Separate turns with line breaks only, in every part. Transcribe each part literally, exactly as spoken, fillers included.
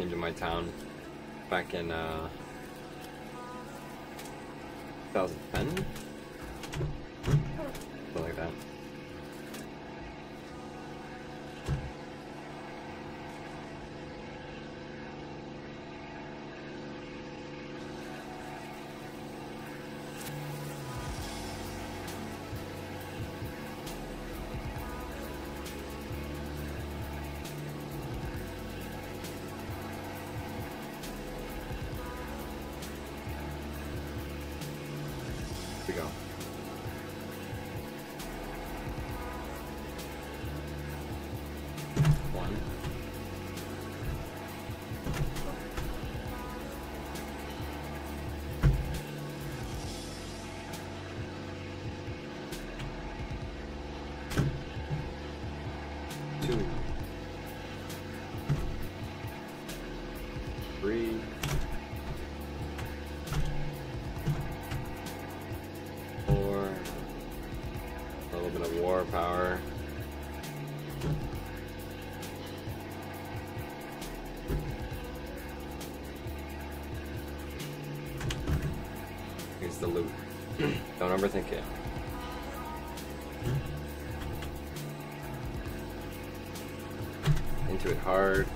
changing my town back in uh, twenty ten? Something like that. We go. One. Two. Three. War power. Here's the loot. Don't overthink it. Into it hard.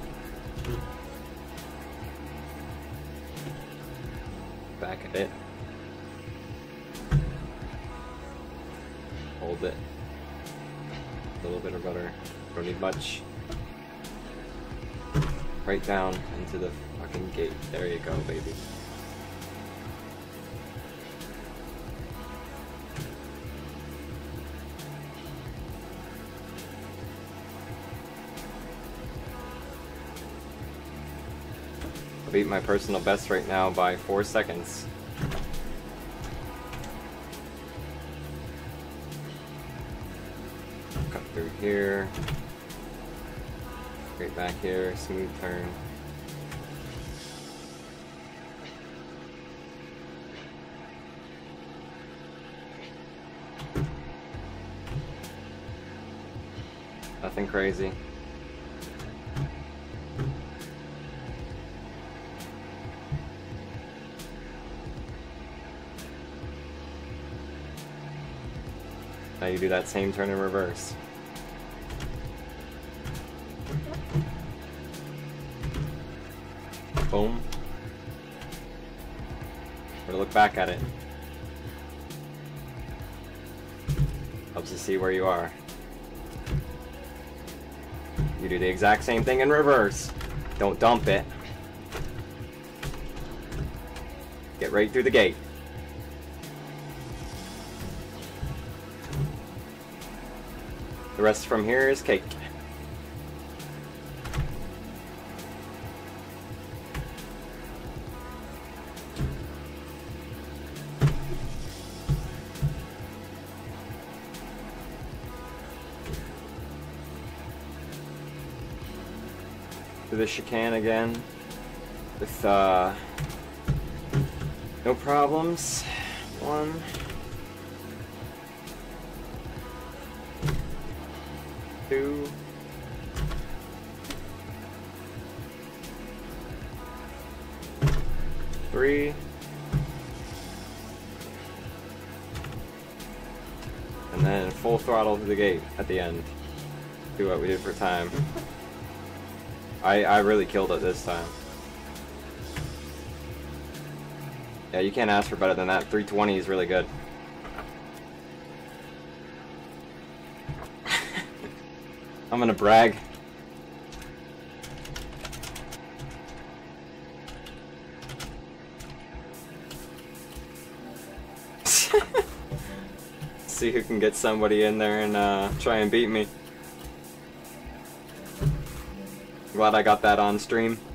Back at it. Hold it. A little bit of butter. Don't need much. Right down into the fucking gate. There you go, baby. I beat my personal best right now by four seconds. Through here, right back here, smooth turn. Nothing crazy. Now you do that same turn in reverse. Boom. Or look back at it. Helps you see where you are. You do the exact same thing in reverse. Don't dump it. Get right through the gate. The rest from here is cake. To the chicane again with uh, no problems. One, two, three, and then full throttle to the gate at the end. Do what we did for time. I, I really killed it this time. Yeah, you can't ask for better than that. three twenty is really good. I'm gonna brag. See who can get somebody in there and uh, try and beat me. Glad I got that on stream.